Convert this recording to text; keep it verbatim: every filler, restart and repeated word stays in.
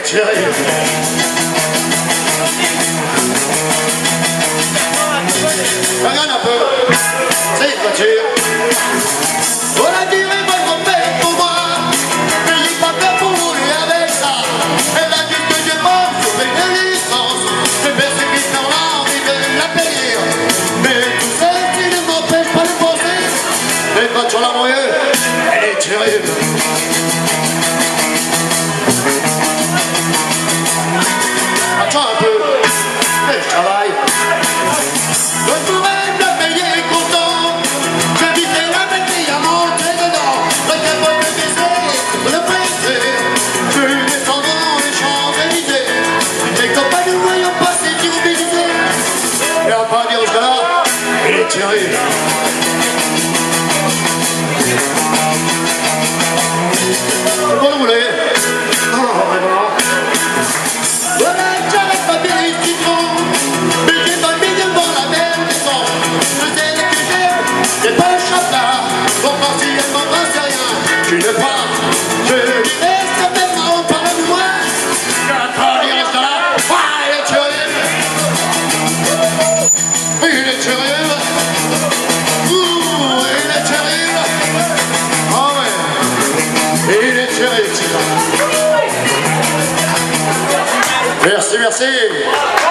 terrible. Regarde un peu. C'est une voiture. On a tiré votre père pour moi. N'ayez pas peur pour rouler avec ça. Elle a dit que je pense sur une licence. Je persévère dans l'envie de la payer. Mais tout ceci ne m'empêche pas de penser. Et quand on la moyenne, elle est terrible. Attends un peu. Et je travaille. Je pourrais me payer content. Je visais la bêtise à monter dedans. Le capot de baiser, le pressé. Je descends dans les Champs-Élysées. Les copains ne voyons pas ces tirs bêtisés. Et à pas dire jusqu'à là, il est terrible. C'est bon, vous voulez? Ah, vraiment. Voilà, j'arrête pas bien les citrons. Mais j'ai pas mis devant la même maison. Je sais que j'ai, j'ai pas le chapelard. Bon, quand il est mort, c'est rien. Tu ne pas, je dirais certainement, parle de moi. Quand il reste là, ah, il est terrible. Il est terrible. Ouh, il est terrible. Ah ouais, il est terrible, c'est ça. Merci, merci.